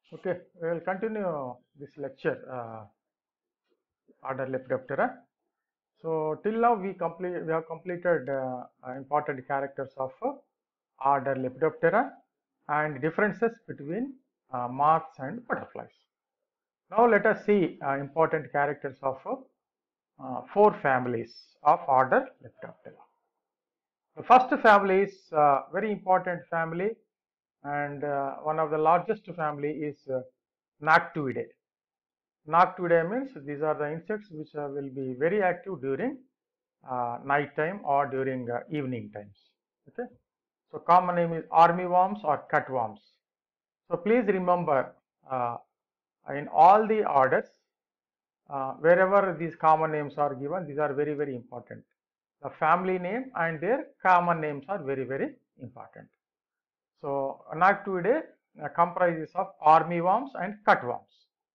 Okay, we will continue this lecture, order Lepidoptera. So till now we have completed important characters of order Lepidoptera and differences between moths and butterflies. Now let us see important characters of four families of order Lepidoptera. The first family is very important family, and one of the largest family is Noctuidae. Noctuidae means these are the insects which will be very active during night time or during evening times. Okay, so common name is armyworms or cutworms. So please remember, uh, in all the orders, wherever these common names are given, these are very important. The family name and their common names are very important. So Noctuidae comprises of armyworms and cutworms.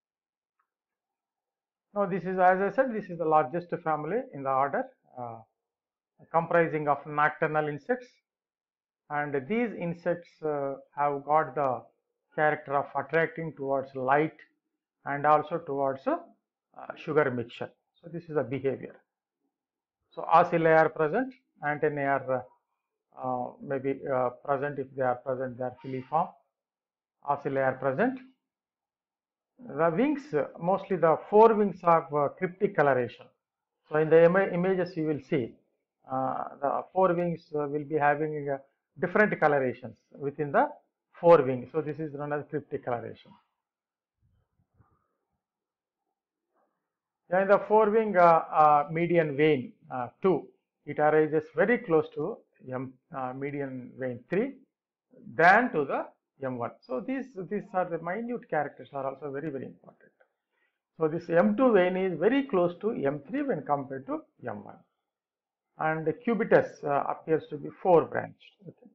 Now this is, as I said, this is the largest family in the order, comprising of nocturnal insects, and these insects have got the character of attracting towards light and also towards sugar mixture. So this is a behavior. So ocelli are present, antennae are maybe present. If they are present, they are filiform. Ocelli are present. The wings, mostly the forewings have cryptic coloration. So in the images you will see the forewings will be having different colorations within the forewing. So this is known as cryptic coloration. In the forewing median vein 2, it arises very close to median vein 3 than to the M1. So these are the minute characters are also very important. So this M2 vein is very close to M3 when compared to M1, and the cubitus appears to be 4 branched. Okay.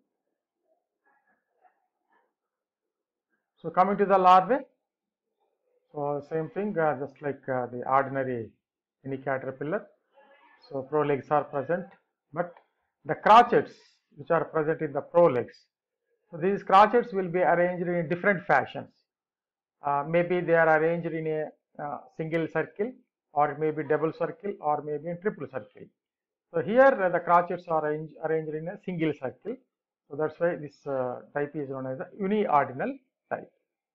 So coming to the larvae, so same thing, just like the ordinary any caterpillar. So prolegs are present, but the crotchets which are present in the prolegs, so these crotchets will be arranged in different fashions. Maybe they are arranged in a single circle, or maybe double circle, or maybe in triple circle. So here the crotchets are arranged in a single circle. So that's why this type is known as the uniordinal type.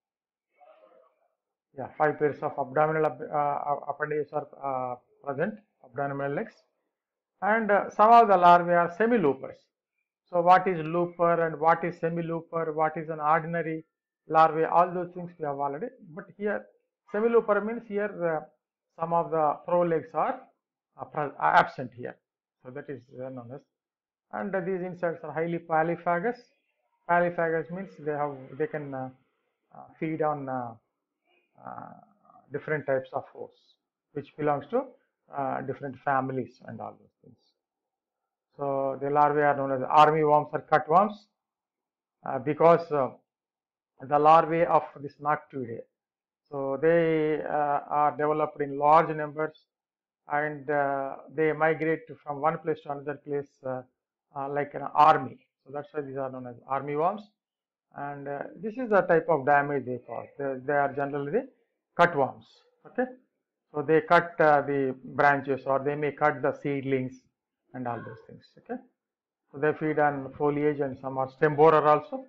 Yeah, 5 pairs of abdominal appendages are present, abdominal legs, and some of the larvae are semi-loopers. So what is looper and what is semi-looper, what is an ordinary larvae, all those things we have already. But here semi-looper means here some of the prolegs are absent here. So that is known as. And these insects are highly polyphagous. Polyphagous means they can feed on uh, different types of hosts, which belongs to different families and all those things. So the larvae are known as armyworms or cutworms because the larvae of this Noctuidae, so they are developed in large numbers, and they migrate from one place to another place like an army. So that's why these are known as armyworms, and this is the type of damage they cause. They are generally the cutworms. Okay, so they cut the branches, or they may cut the seedlings and all those things. Okay, so they feed on foliage, and some are stem borer also.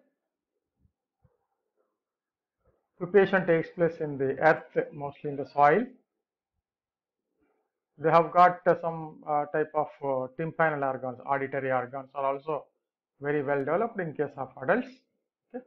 Pupation takes place in the earth, mostly in the soil. They have got some type of tympanal organs, auditory organs are also very well developed in case of adults. Okay.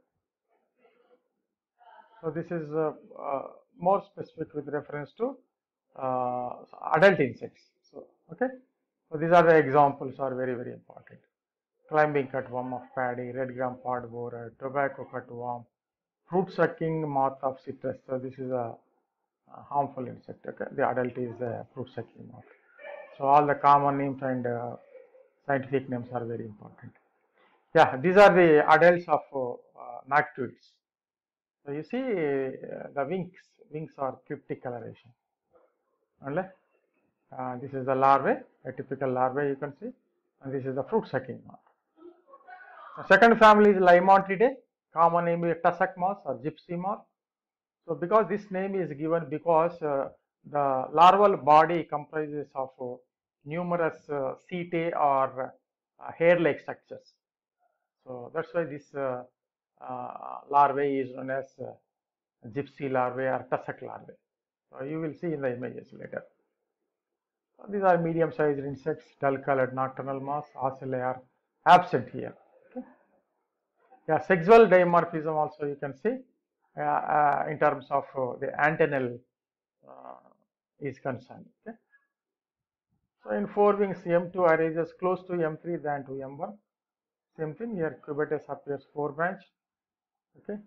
So this is more specific with reference to adult insects. So okay, so these are the examples are very important. Climbing cutworm of paddy, red gram pod borer, tobacco cutworm, fruit sucking moth of citrus. So this is a harmful insect. Okay, the adult is a fruit sucking moth. So all the common names and scientific names are very important. Yeah, these are the adults of noctuids. So you see the wings are cryptic coloration. Only this is the larvae, a typical larvae you can see, and this is the fruit sucking moth. The second family is Limontidae. Common name is tussock moth or gypsy moth. So because this name is given because the larval body comprises of numerous setae or hair-like structures. So that's why this larvae is known as gypsy larvae or tussock larvae. So you will see in the images later. So these are medium-sized insects, dull-colored nocturnal moths. Ocelli are absent here. Okay. Yeah, sexual dimorphism also you can see in terms of the antennal is concerned. Okay. So in forewings, M2 arises close to M3 than to M1. Same thing here, cubitus appears four-branch. Okay.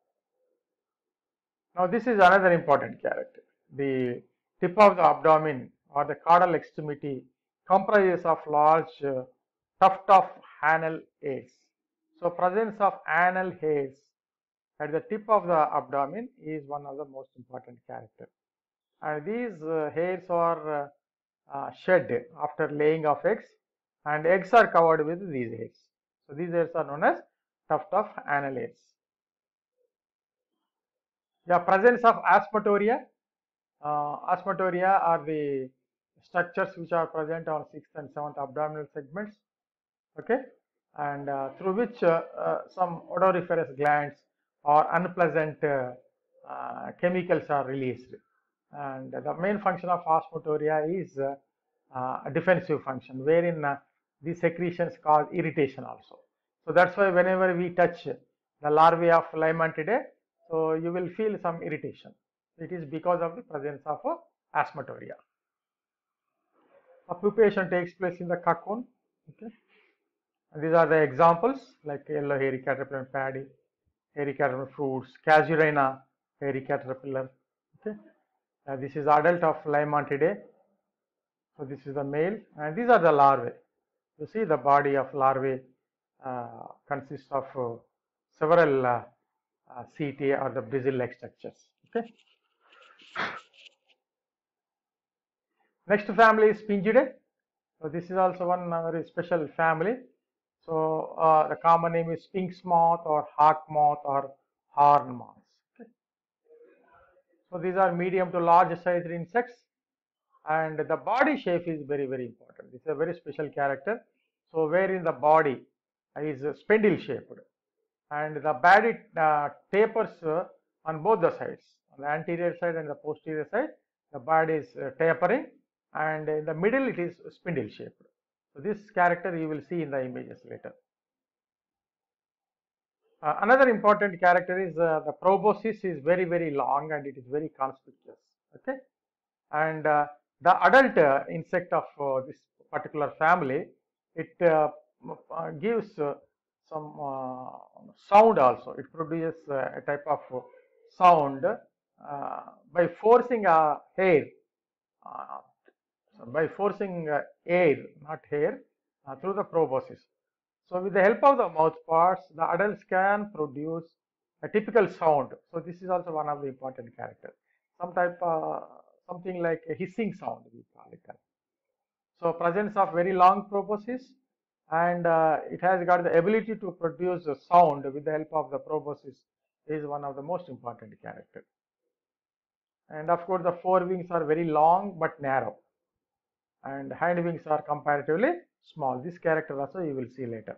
Now this is another important character. The tip of the abdomen or the caudal extremity comprises of large tuft of anal hairs. So presence of anal hairs at the tip of the abdomen is one of the most important characters. And these hairs are shed after laying of eggs, and eggs are covered with these hairs. So these hairs are known as tuft of anal hairs. The presence of asthmatoria. Asthmatoria are the structures which are present on 6th and 7th abdominal segments, okay, and through which some odoriferous glands or unpleasant chemicals are released. And the main function of asthmatoria is a defensive function, wherein these secretions cause irritation also. So that's why whenever we touch the larvae of Lymantidae, so you will feel some irritation. It is because of the presence of asthmatoria. A pupation takes place in the cocoon. Okay. And these are the examples like yellow hairy caterpillar paddy, hairy caterpillar fruits, casuarina hairy caterpillar. Okay. This is adult of Lymantidae. So this is the male, and these are the larvae. You see the body of larvae consists of several setae or the bristle-like structures. Okay. Next family is Spingidae. So this is also one very special family. So the common name is sphinx moth or hawk moth or horn moths. Okay. So these are medium to large sized insects, and the body shape is very important. This is a very special character. So wherein the body is spindle shaped, and the body tapers on both the sides, on the anterior side and the posterior side. The body is tapering, and in the middle it is spindle shaped. So this character you will see in the images later. Another important character is the proboscis is very long and it is very conspicuous. Okay, and the adult insect of this particular family, it gives some sound also. It produces a type of sound by forcing a hair, by forcing air, not hair, through the proboscis. So with the help of the mouth parts, the adults can produce a typical sound. So this is also one of the important characters. Some type, something like a hissing sound, we call it that. So presence of very long proboscis, and it has got the ability to produce a sound with the help of the proboscis is one of the most important characters. And of course, the forewings are very long but narrow, and hind wings are comparatively small. This character also you will see later.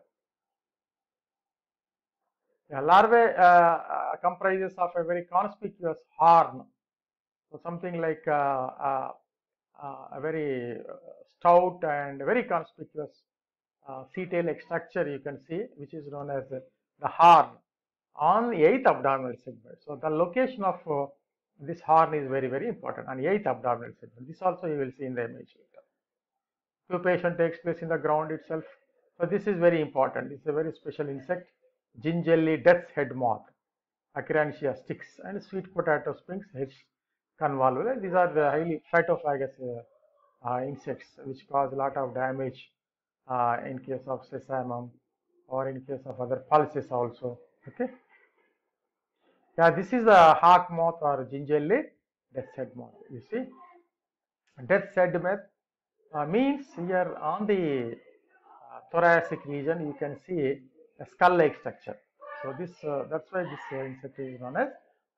The larvae comprises of a very conspicuous horn. So something like a very stout and very conspicuous setae-like structure you can see, which is known as the horn on the 8th abdominal segment. So the location of this horn is very important on the 8th abdominal segment. This also you will see in the image later. Pupation takes place in the ground itself. So this is very important. This is a very special insect. Gingerly death's head moth, Acrantia stix, and sweet potato sphinx H. convolvula. These are the highly phytophagous insects which cause a lot of damage in case of sesamum or in case of other pulses also. Okay. Yeah, this is the hawk moth or gingerly death's head moth. You see, death's head moth means here on the thoracic region you can see a skull-like structure. So this that's why this insect is known as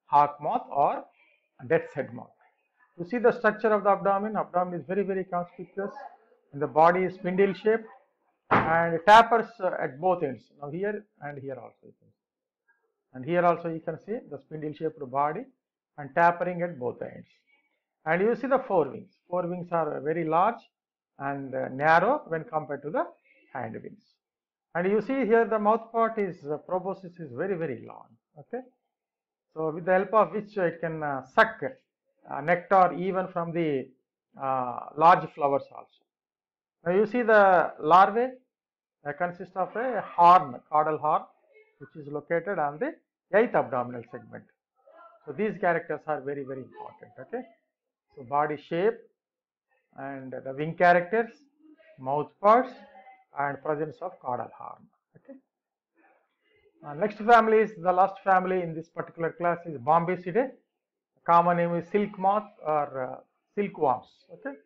hawk moth or death's head moth. You see the structure of the abdomen. Abdomen is very, very conspicuous, and the body is spindle shaped and tapers at both ends. Now here and here also you can see. And here also you can see the spindle shaped body and tapering at both ends. And you see the forewings. Forewings are very large and narrow when compared to the hind wings. And you see here the mouth part is proboscis is very, very long. Okay. So with the help of which it can suck nectar even from the large flowers also. Now you see the larvae consist of a horn, caudal horn, which is located on the 8th abdominal segment. So these characters are very, very important. Okay. So body shape and the wing characters, mouth parts, and presence of caudal horn. Okay. Next family is the last family in this particular class is Bombycidae. Common name is silk moth or silkworms. Okay.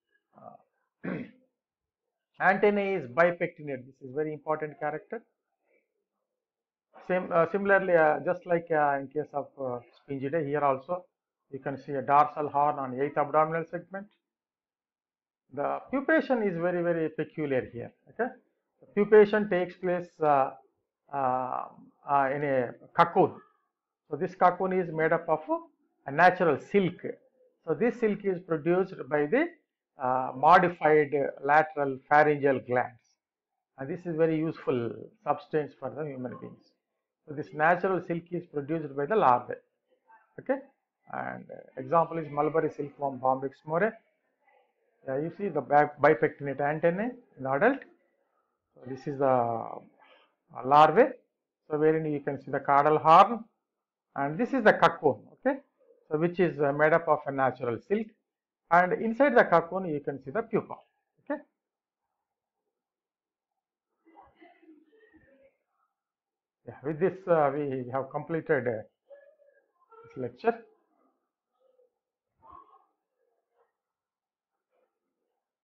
Antennae is bipectinate. This is very important character. Similarly, just like in case of Spingidae, here also you can see a dorsal horn on 8th abdominal segment. The pupation is very, very peculiar here. Okay, the pupation takes place in a cocoon. So this cocoon is made up of a natural silk. So this silk is produced by the modified lateral pharyngeal glands, and this is very useful substance for the human beings. So this natural silk is produced by the larvae. Okay, and example is mulberry silkworm Bombyx more. You see the bipectinate antennae in the adult. So this is the larvae. So wherein you can see the caudal horn, and this is the cocoon. Okay, so which is made up of a natural silk, and inside the cocoon you can see the pupa. Okay. Yeah, with this we have completed this lecture.